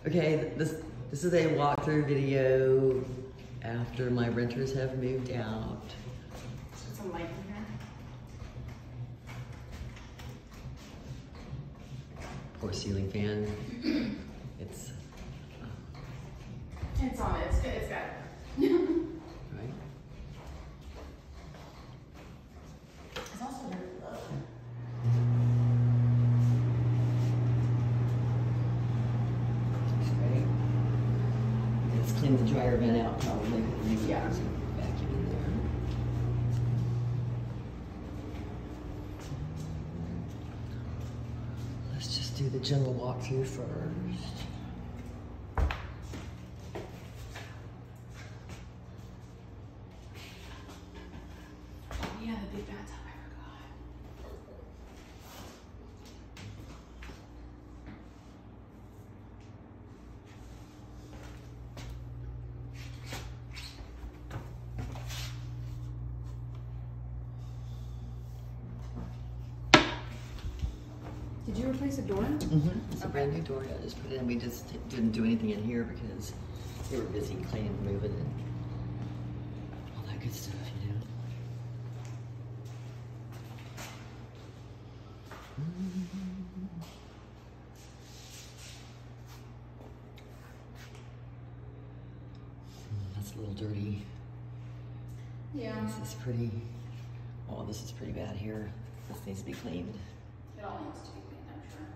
Okay, this is a walkthrough video after my renters have moved out. Some light in here. Poor ceiling fan. It's on. It's good. It's got it. right. It's also very low. Great. Let's clean the dryer vent out probably. Yeah. Vacuum in there. Let's just do the general walkthrough first. Yeah, the big bathtub, I forgot. Did you replace a door? Mm-hmm. It's a brand new door. I just put it in. We just didn't do anything in here because they were busy cleaning and moving and all that good stuff, you know. That's a little dirty. Yeah. This is pretty, oh, this is pretty bad here. This needs to be cleaned. It all needs to be cleaned, I'm sure.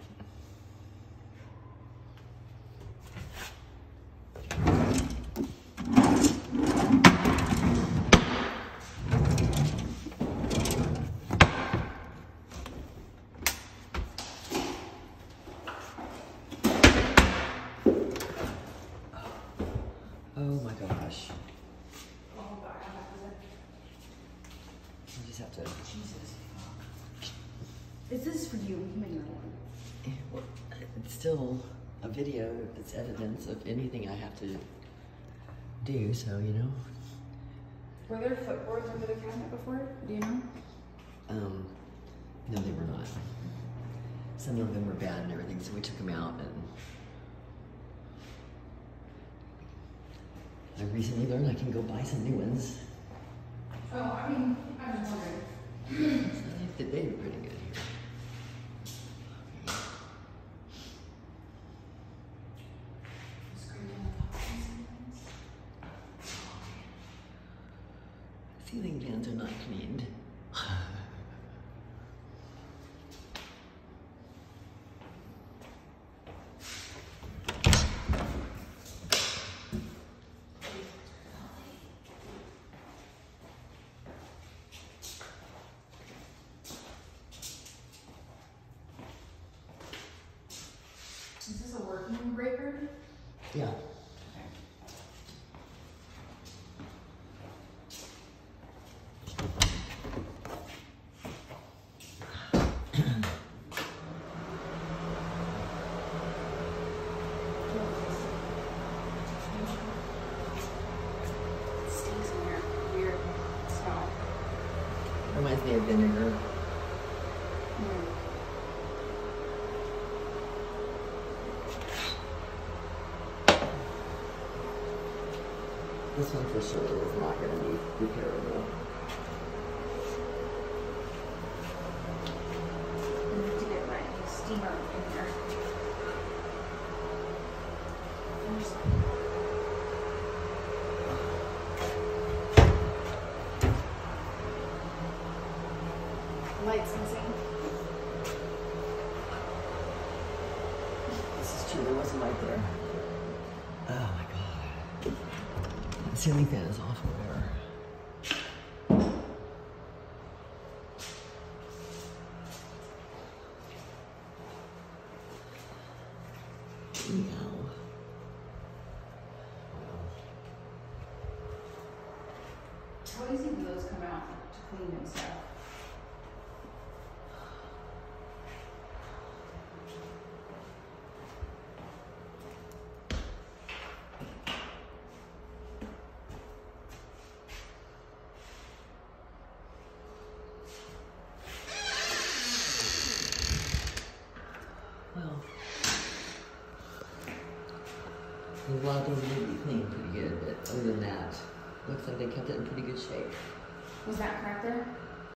Oh my gosh. Oh God, how bad was You just have to. it? Jesus. Is this for you? You made your own. Well, it's still a video. It's evidence of anything I have to do, so you know. Were there footboards under the cabinet before? Do you know? No, they were not. Some of them were bad and everything, so we took them out, and I recently learned I can go buy some new ones. Oh, I mean, I was wondering. They were pretty good here. Ceiling fans are not cleaned. Is this a working breaker? Yeah. It stinks in here. Weird smell. Reminds me of vinegar. This one for sure is not going to be repairable. I need to get my steamer in here. Lights missing. This is true, there was a light there. Oh my god. The ceiling fan is awful there. Meow. How easy do those come out to clean and stuff? There's a lot of things that need to be cleaned pretty good, but other than that, looks like they kept it in pretty good shape. Was that cracked there?